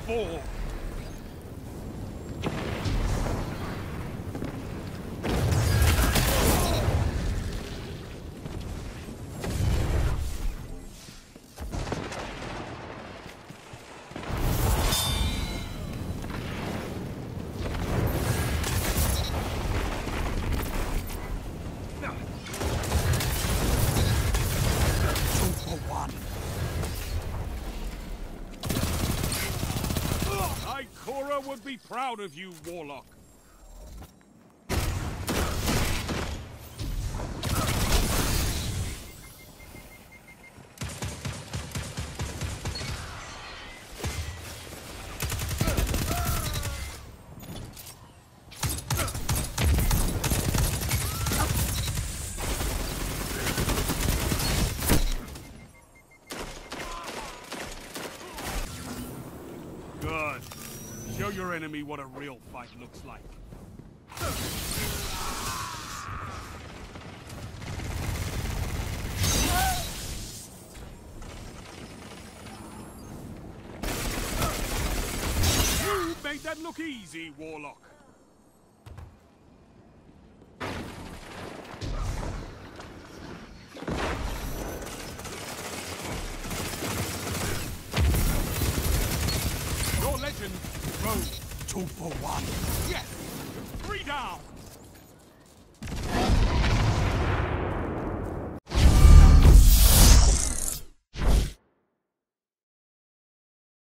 fall. Ikora would be proud of you, Warlock. Good. Show your enemy what a real fight looks like. You made that look easy, Warlock. Your legend rose 2 for 1. Yes! 3 down!